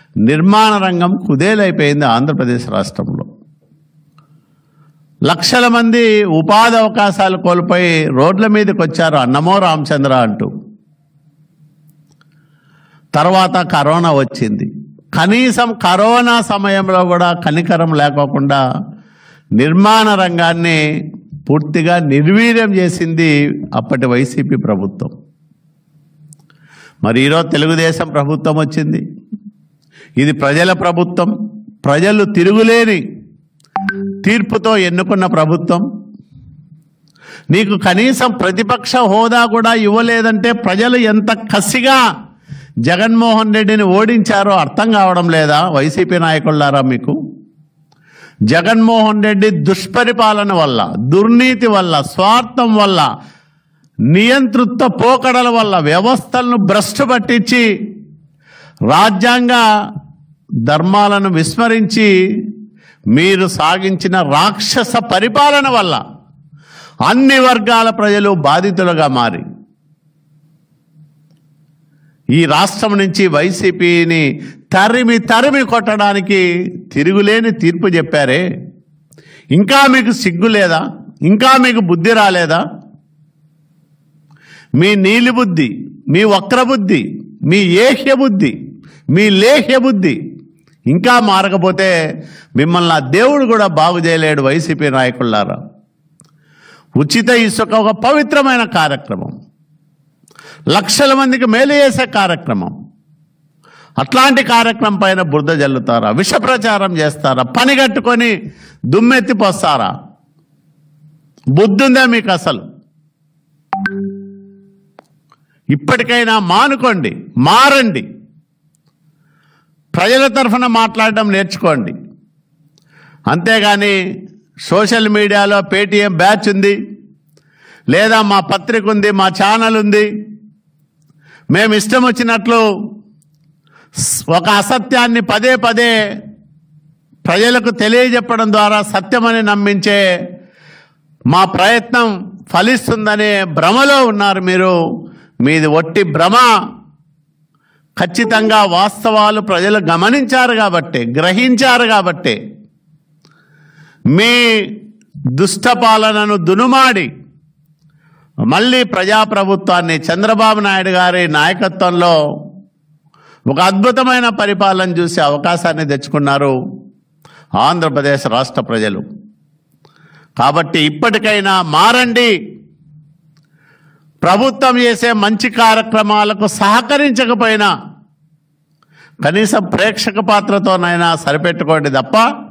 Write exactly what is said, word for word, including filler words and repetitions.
నిర్మాణ రంగం కుదేలైపోయింది ఆంధ్రప్రదేశ్ రాష్ట్రంలో. లక్షల మంది ఉపాధి అవకాశాలు కోల్పోయి రోడ్ల మీదకి వచ్చారు అన్నమో రామచంద్ర అంటూ. తర్వాత కరోనా వచ్చింది. కనీసం కరోనా సమయంలో కూడా కనికరం లేకోకుండా నిర్మాణ రంగాన్ని పూర్తిగా నిర్వీర్యం చేసింది అప్పటి వైసీపీ ప్రభుత్వం. మరి ఈరోజు తెలుగుదేశం ప్రభుత్వం వచ్చింది. ఇది ప్రజల ప్రభుత్వం, ప్రజలు తిరుగులేని తీర్పుతో ఎన్నుకున్న ప్రభుత్వం. నీకు కనీసం ప్రతిపక్ష హోదా కూడా ఇవ్వలేదంటే ప్రజలు ఎంత కసిగా జగన్మోహన్ రెడ్డిని ఓడించారో అర్థం కావడం లేదా వైసీపీ నాయకులారా మీకు? జగన్మోహన్ రెడ్డి దుష్పరిపాలన వల్ల, దుర్నీతి వల్ల, స్వార్థం వల్ల, నియంతృత్వ పోకడల వల్ల వ్యవస్థలను భ్రష్టు పట్టించి రాజ్యాంగ ధర్మాలను విస్మరించి మీరు సాగించిన రాక్షస పరిపాలన వల్ల అన్ని వర్గాల ప్రజలు బాధితులుగా మారి ఈ రాష్ట్రం నుంచి వైసీపీని తరిమి తరిమి కొట్టడానికి తిరుగులేని తీర్పు చెప్పారే. ఇంకా మీకు సిగ్గు లేదా? ఇంకా మీకు బుద్ధి రాలేదా? మీ నీలి బుద్ధి, మీ వక్ర బుద్ధి, మీ ఏహ్య బుద్ధి, మీ లేహ్య బుద్ధి ఇంకా మారకపోతే మిమ్మల్ని ఆ దేవుడు కూడా బాగు చేయలేడు. వైసీపీ నాయకులారా, ఉచిత ఇసుక ఒక పవిత్రమైన కార్యక్రమం, లక్షల మందికి మేలు చేసే కార్యక్రమం. అట్లాంటి కార్యక్రమం పైన బురద జల్లుతారా? విష ప్రచారం చేస్తారా? పని కట్టుకొని దుమ్మెత్తిపోస్తారా? బుద్ధుందా మీకు అసలు? ఇప్పటికైనా మానుకోండి, మారండి, ప్రజల తరఫున మాట్లాడడం నేర్చుకోండి. అంతేగాని సోషల్ మీడియాలో పేటీఎం బ్యాచ్ ఉంది, లేదా మా పత్రిక ఉంది, మా ఛానల్ ఉంది, మేము ఇష్టం వచ్చినట్లు ఒక అసత్యాన్ని పదే పదే ప్రజలకు తెలియజెప్పడం ద్వారా సత్యమని నమ్మించే మా ప్రయత్నం ఫలిస్తుందనే భ్రమలో ఉన్నారు మీరు. మీది ఒట్టి భ్రమ. ఖచ్చితంగా వాస్తవాలు ప్రజలు గమనించారు కాబట్టి, గ్రహించారు కాబట్టి మీ దుష్ట పాలనను దునుమాడి మళ్ళీ ప్రజాప్రభుత్వాన్ని చంద్రబాబు నాయుడు గారి నాయకత్వంలో ఒక అద్భుతమైన పరిపాలన చూసే అవకాశాన్ని తెచ్చుకున్నారు ఆంధ్రప్రదేశ్ రాష్ట్ర ప్రజలు. కాబట్టి ఇప్పటికైనా మారండి. ప్రభుత్వం చేసే మంచి కార్యక్రమాలకు సహకరించకపోయినా కనీసం ప్రేక్షక పాత్రతోనైనా సరిపెట్టుకోండి తప్ప